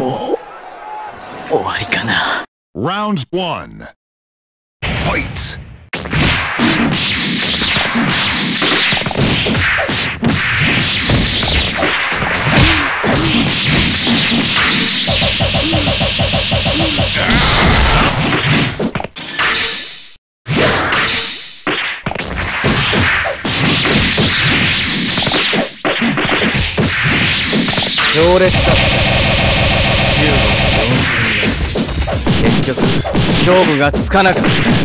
もう終わりかな。 Round 1. Fight! 強烈だった中国4戦目。結局勝負がつかなかった。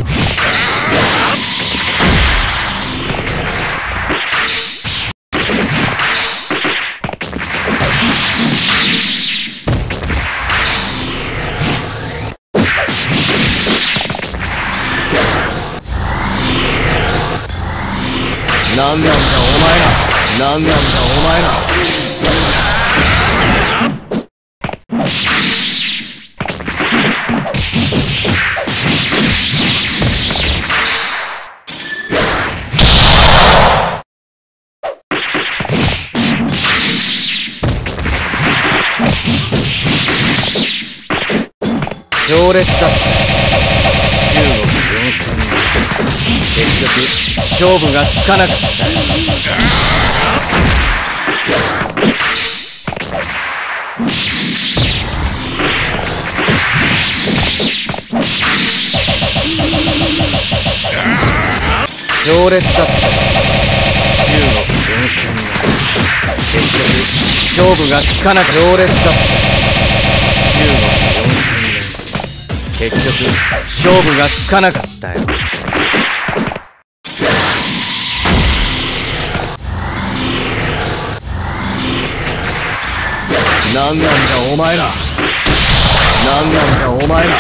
なんなんだお前ら、なんなんだお前ら。強烈だった中国4戦目。結局勝負がつかなかった。強烈だった中国4戦目。結局勝負がつかなかった。強烈だった中国4戦目。結局勝負がつかなかったよ。なんなんだお前ら、なんなんだお前ら。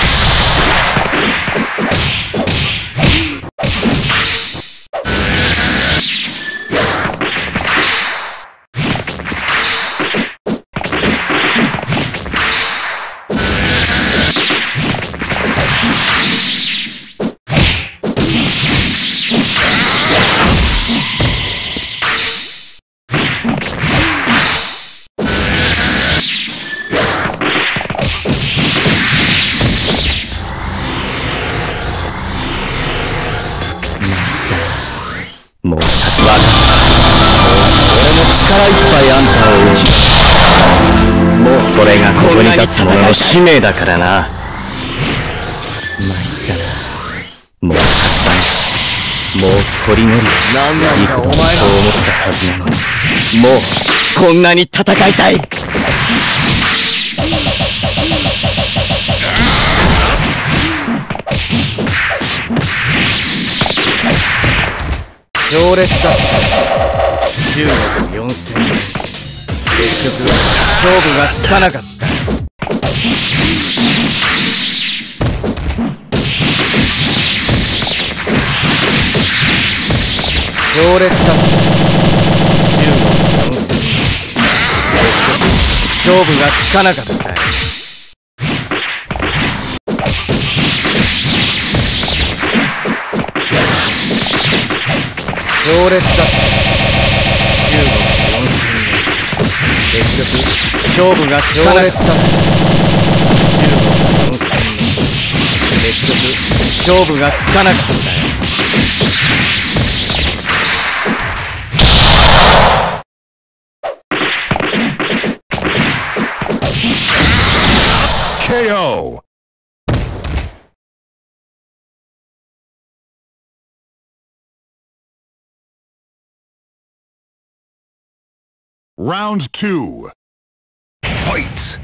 もう立つわ。俺も力いっぱいあんたを撃ち、もうそれがここに立つ者の使命だからな。参ったな。もうたくさん、もうこりごり幾度もそう思ったはずなのに、もうこんなに戦いたい。強烈だった中国4戦目。結局勝負がつかなかった。強烈だった中国4戦目。結局勝負がつかなかった。強烈だった中国4戦目。結局勝負がつかなかった。中国4戦目。結局勝負がつかなかった。 KO! Round 2. Fight!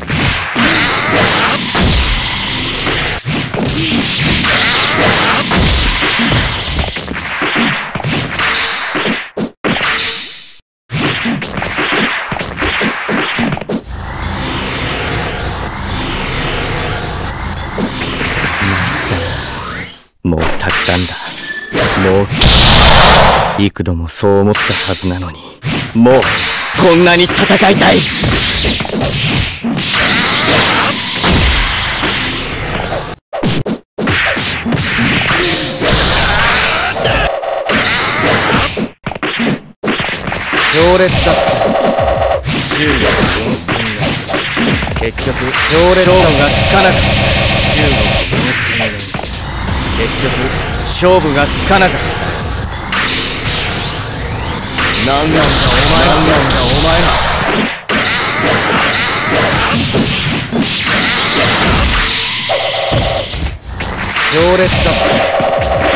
もうたくさんだ。もう幾度もそう思ったはずなのに、もうこんなに戦いたい。強烈だった中国4戦目。結結局強烈勝負がつかなかった。中国4000年。結局勝負がつかなかった。なんなんだお前ら、なんなんだお前ら。強烈だった。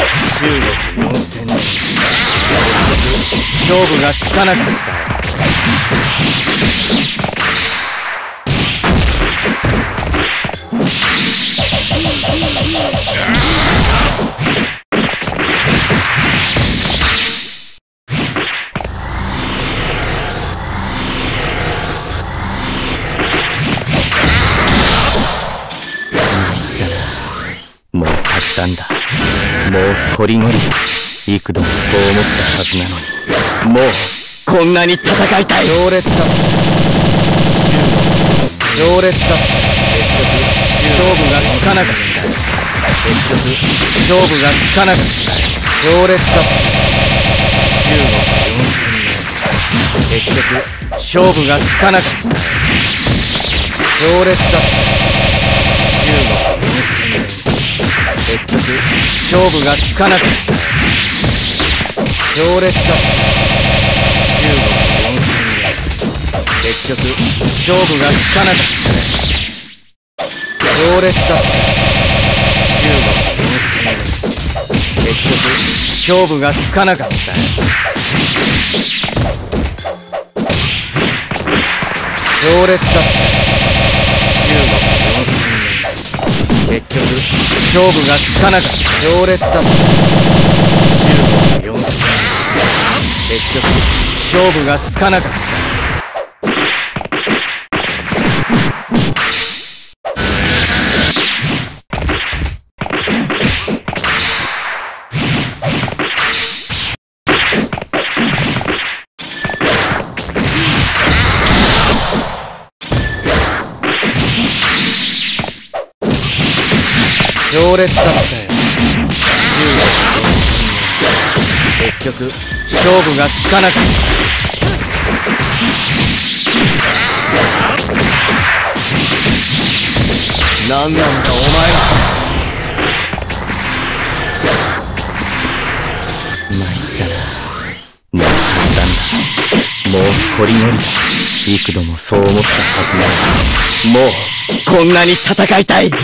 中国4000年。結局勝負がつかなかった。もうたくさんだ。もうこりごりだ。幾度もそう思ったはずなのに、もうこんなに戦いたい。強烈だ。強烈だ。結局勝負がつかなかった。結局勝負がつかなかった。強烈だ。中国4000年。結局勝負がつかなかった。強烈だ。中国4000年。結局勝負がつかなかった。強烈だ。中国4000年。結局勝負がつかなかった。強烈だ。中国4000年。結局勝負がつかなかった。強烈だ。中国4000年。結局勝負がつかなかった。強烈だ。中国4000年。結局勝負がつかなかった。強烈だったよ。中国結局勝負がつかなかった。なんなんだお前ら。参ったな。もうたくさんだ。もうこりごりだ。幾度もそう思ったはずなのに、もうこんなに戦いたい。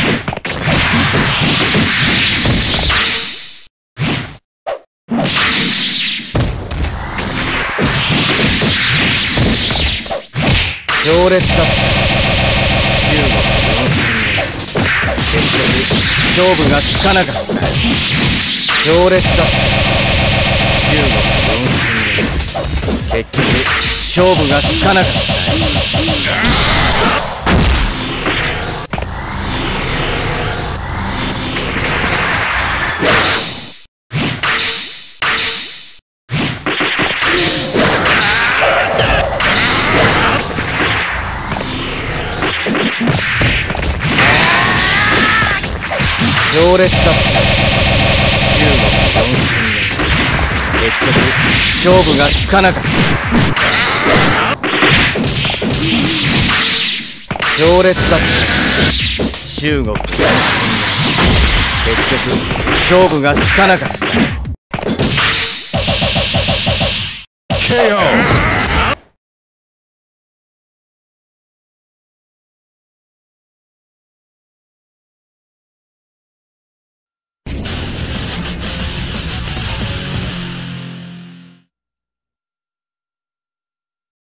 強烈だった。中国4000年。結局勝負がつかなかった。強烈だった。中国4000年。結局勝負がつかなかった。強烈だった。中国4000年。結局勝負がつかなかった。強烈だった。中国4000年。結局勝負がつかなかった。 KO!